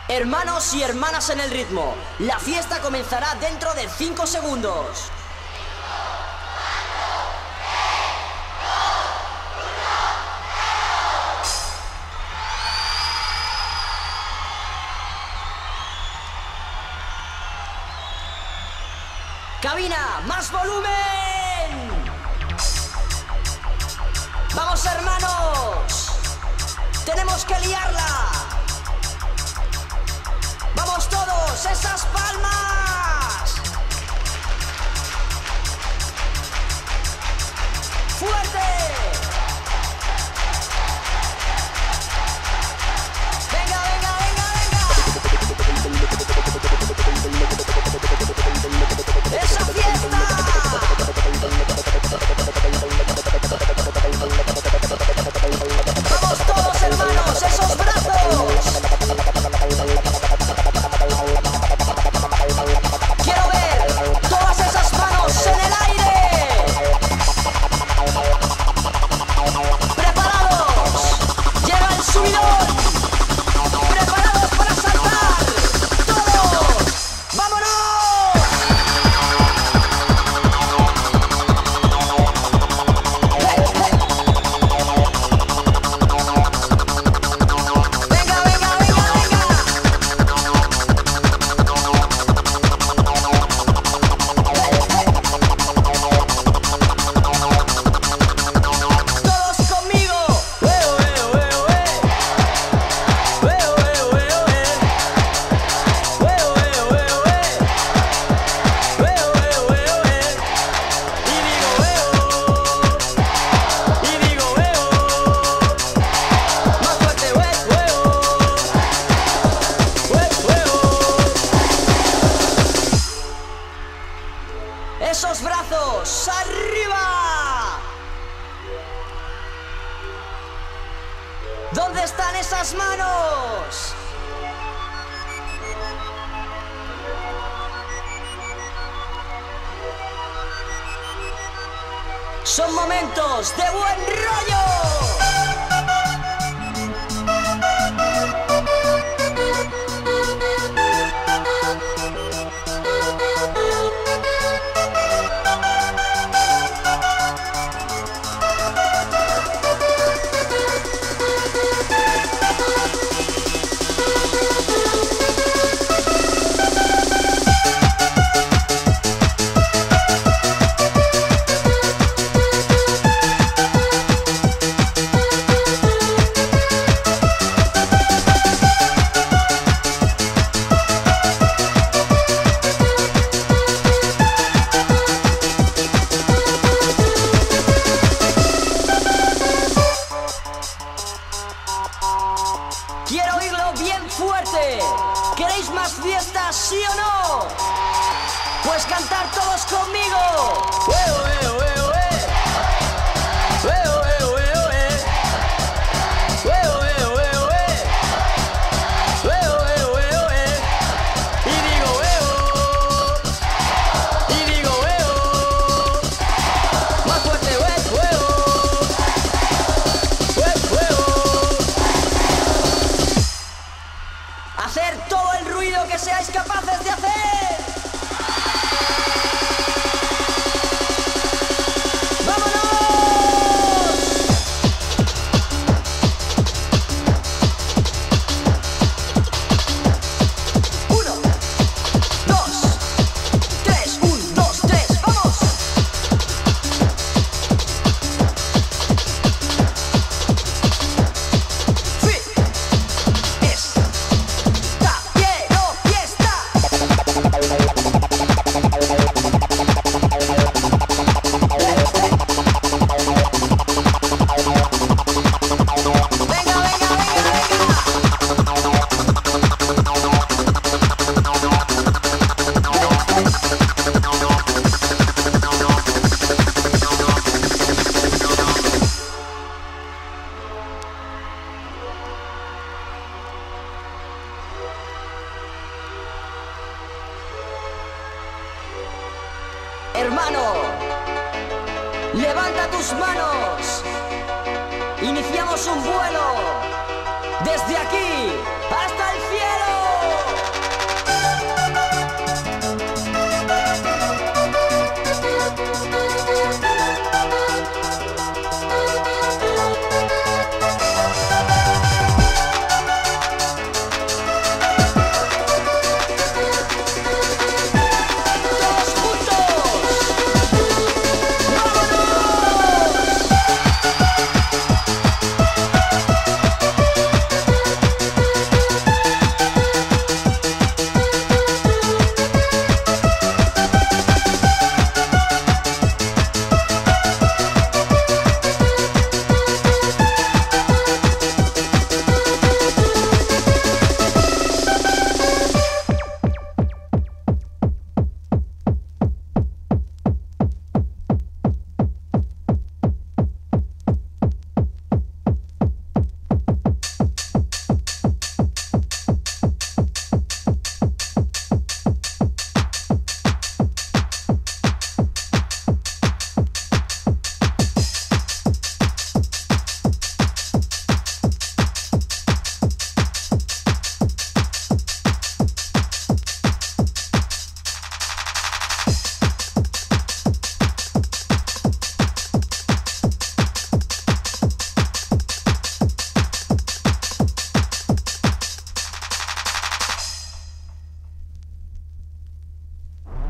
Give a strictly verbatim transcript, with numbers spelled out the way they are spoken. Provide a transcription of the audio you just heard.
Hermanos y hermanas en el ritmo, la fiesta comenzará dentro de cinco segundos. Cabina, más volumen. Vamos, hermanos, tenemos que liarla. Vamos todos, esas palmas. Fuerte. Venga, venga, venga, venga. Esa fiesta. Vamos todos, hermanos, esos brazos. Quiero ver todas esas manos en el aire. Preparados. Llega el subidón. Preparados para saltar. Todos. ¡Vámonos! Esos brazos arriba. ¿Dónde están esas manos? Son momentos de buen rollo. Quiero oírlo bien fuerte. ¿Queréis más fiestas, sí o no? Pues cantar todos conmigo. ¡Ué, ué, ué, ué! ¡Ué, ué, ué, ué! ¡Ué, ué, ué, ué! ¡Ué, ué, ué, ué! Y digo, ué, oh. Y digo, ué, oh. Más fuerte, ué, ué, oh. ¡Ué, ué, oh! Hacer todo el ruido que seáis capaces de hacer. Hermano, levanta tus manos. Iniciamos un vuelo desde aquí.